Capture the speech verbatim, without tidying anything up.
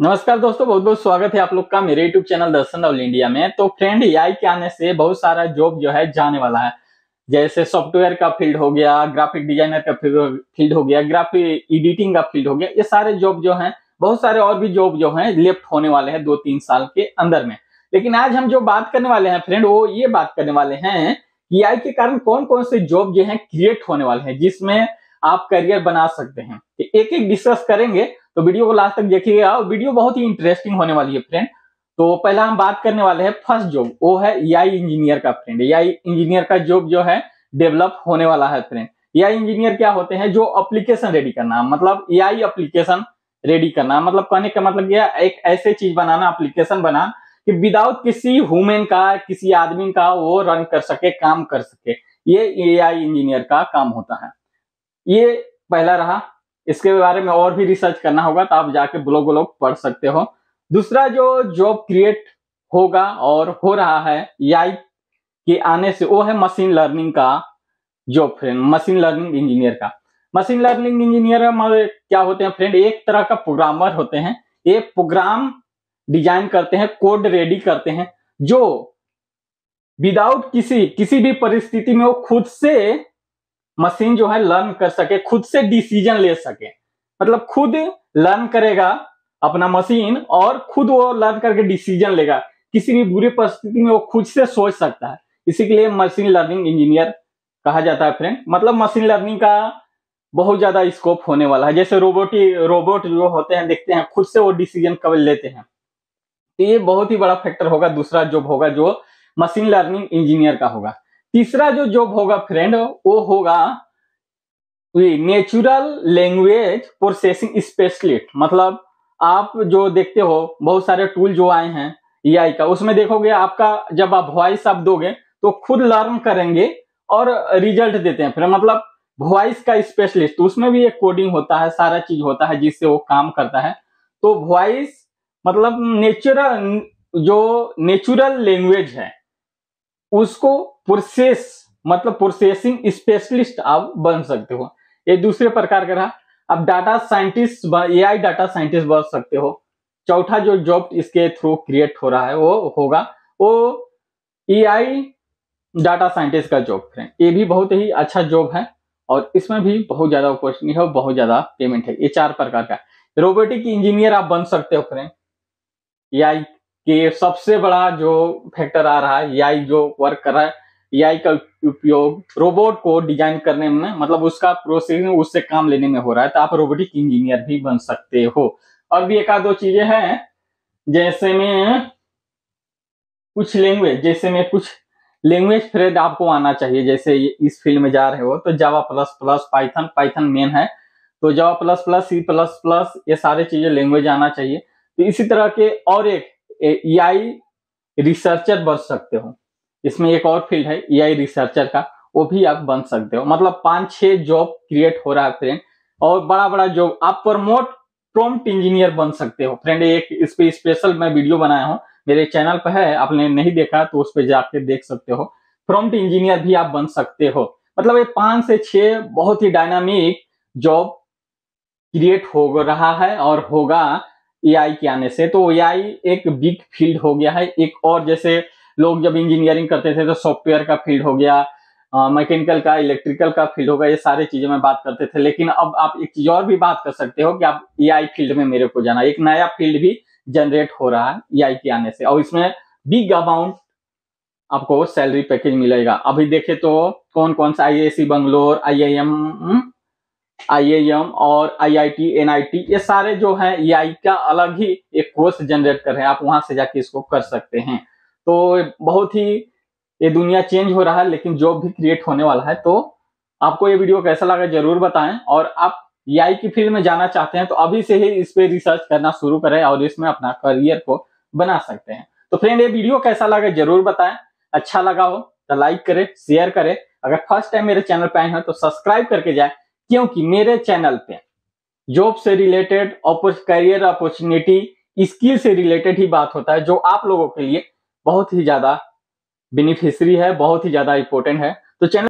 नमस्कार दोस्तों, बहुत बहुत स्वागत है आप लोग का मेरे YouTube channel Darshan all India में। तो फ्रेंड, एआई के आने से बहुत सारा जॉब जो है जाने वाला है। जैसे सॉफ्टवेयर का फील्ड हो गया, ग्राफिक डिजाइनर का फील्ड हो गया, ग्राफिक एडिटिंग का फील्ड हो गया, ये सारे जॉब जो हैं, बहुत सारे और भी जॉब जो हैं लेफ्ट होने वाले हैं दो तीन साल के अंदर में। लेकिन आज हम जो बात करने वाले हैं फ्रेंड, वो ये बात करने वाले हैं कि एआई के कारण कौन कौन से जॉब जो है क्रिएट होने वाले हैं, जिसमें आप करियर बना सकते हैं। एक एक डिस्कस करेंगे, तो वीडियो को लास्ट तक देखिएगा और वीडियो बहुत ही इंटरेस्टिंग होने वाली है फ्रेंड। तो पहला हम बात करने वाले हैं फर्स्ट जॉब, वो है एआई इंजीनियर का फ्रेंड। एआई इंजीनियर का जॉब जो है डेवलप होने वाला है फ्रेंड। एआई इंजीनियर क्या होते हैं? जो एप्लीकेशन रेडी करना, मतलब एआई एप्लीकेशन रेडी करना, मतलब कहने का मतलब क्या, एक ऐसे चीज बनाना, एप्लीकेशन बना कि विदाउट किसी ह्यूमन का, किसी आदमी का वो रन कर सके, काम कर सके। ये एआई इंजीनियर का काम होता है। ये पहला रहा। इसके बारे में और भी रिसर्च करना होगा तो आप जाके ब्लॉग व्लॉग पढ़ सकते हो। दूसरा जो जॉब क्रिएट होगा और हो रहा है एआई के आने से, वो है मशीन लर्निंग का job friend. Machine learning engineer का मशीन लर्निंग इंजीनियर क्या होते हैं फ्रेंड? एक तरह का प्रोग्रामर होते हैं। ये प्रोग्राम डिजाइन करते हैं, कोड रेडी करते हैं, जो विदाउट किसी किसी भी परिस्थिति में वो खुद से मशीन जो है लर्न कर सके, खुद से डिसीजन ले सके। मतलब खुद लर्न करेगा अपना मशीन और खुद वो लर्न करके डिसीजन लेगा। किसी भी बुरी परिस्थिति में वो खुद से सोच सकता है। इसी के लिए मशीन लर्निंग इंजीनियर कहा जाता है फ्रेंड। मतलब मशीन लर्निंग का बहुत ज्यादा स्कोप होने वाला है। जैसे रोबोट रोबोट जो होते हैं, देखते हैं खुद से वो डिसीजन कब लेते हैं। तो ये बहुत ही बड़ा फैक्टर होगा। दूसरा जॉब होगा जो मशीन लर्निंग इंजीनियर का होगा। तीसरा जो जॉब होगा फ्रेंड, वो होगा नेचुरल लैंग्वेज प्रोसेसिंग स्पेशलिस्ट। मतलब आप जो देखते हो बहुत सारे टूल जो आए हैं एआई का, उसमें देखोगे आपका जब आप वॉइस आप दोगे तो खुद लर्न करेंगे और रिजल्ट देते हैं। फिर मतलब वॉइस का स्पेशलिस्ट, तो उसमें भी एक कोडिंग होता है, सारा चीज होता है जिससे वो काम करता है। तो वॉइस मतलब नेचुरल, जो नेचुरल लैंग्वेज है उसको प्रोसेस, मतलब प्रोसेसिंग स्पेशलिस्ट आप बन सकते हो। ये दूसरे प्रकार का रहा। अब data scientist, AI data scientist बन सकते हो। चौथा जो जॉब इसके थ्रू क्रिएट हो रहा है वो होगा वो एआई डाटा साइंटिस्ट का जॉब फ्रेंड। ये भी बहुत ही अच्छा जॉब है और इसमें भी बहुत ज्यादा अपॉर्चुनिटी है, बहुत ज्यादा पेमेंट है। ये चार प्रकार का। रोबोटिक इंजीनियर आप बन सकते हो फ्रेंड। एआई के सबसे बड़ा जो फैक्टर आ रहा है, एआई जो वर्क कर रहा है, एआई का उपयोग रोबोट को डिजाइन करने में, मतलब उसका प्रोसेसिंग, उससे काम लेने में हो रहा है। तो आप रोबोटिक इंजीनियर भी बन सकते हो। और भी एक आध दो चीजें हैं, जैसे में कुछ लैंग्वेज, जैसे में कुछ लैंग्वेज फ्रेंड आपको आना चाहिए। जैसे इस फील्ड में जा रहे हो तो Java plus plus, Python Python main है, तो Java plus plus, C plus plus, ये सारे चीजें लैंग्वेज आना चाहिए। तो इसी तरह के और एक एआई रिसर्चर बन सकते हो। इसमें एक और फील्ड है एआई रिसर्चर का, वो भी आप बन सकते हो। मतलब पांच छह जॉब क्रिएट हो रहा है फ्रेंड। और बड़ा बड़ा जॉब, आप प्रमोट प्रॉम्प्ट इंजीनियर बन सकते हो फ्रेंड। एक इस पे स्पेशल मैं वीडियो बनाया हूं, मेरे चैनल पर है, आपने नहीं देखा तो उस पर जाके देख सकते हो। प्रॉम्प्ट इंजीनियर भी आप बन सकते हो। मतलब ये पांच से छह बहुत ही डायनामिक जॉब क्रिएट हो रहा है और होगा एआई के आने से। तो एआई एक बिग फील्ड हो गया है। एक और, जैसे लोग जब इंजीनियरिंग करते थे तो सॉफ्टवेयर का फील्ड हो गया, मैकेनिकल का, इलेक्ट्रिकल का फील्ड होगा, ये सारी चीजें में बात करते थे। लेकिन अब आप एक चीज और भी बात कर सकते हो कि आप एआई फील्ड में मेरे को जाना। एक नया फील्ड भी जनरेट हो रहा है एआई के आने से, और इसमें बिग अमाउंट आपको सैलरी पैकेज मिलेगा। अभी देखे तो कौन कौन सा, आईआईएससी बंगलोर, आईआईएम आईआईएम और आईआईटी, एनआईटी, ये सारे जो हैं एआई का अलग ही एक कोर्स जनरेट कर रहे हैं। आप वहां से जाके इसको कर सकते हैं। तो बहुत ही ये दुनिया चेंज हो रहा है, लेकिन जॉब भी क्रिएट होने वाला है। तो आपको ये वीडियो कैसा लगा जरूर बताएं। और आप एआई की फील्ड में जाना चाहते हैं तो अभी से ही इस पे रिसर्च करना शुरू करें और इसमें अपना करियर को बना सकते हैं। तो फ्रेंड, ये वीडियो कैसा लगा जरूर बताएं। अच्छा लगा हो तो लाइक करें, शेयर करें। अगर फर्स्ट टाइम मेरे चैनल पे आए हैं तो सब्सक्राइब करके जाए, क्योंकि मेरे चैनल पे जॉब से रिलेटेड, करियर अपॉर्चुनिटी, स्किल से रिलेटेड ही बात होता है, जो आप लोगों के लिए बहुत ही ज्यादा बेनिफिशियरी है, बहुत ही ज्यादा इंपॉर्टेंट है। तो चैनल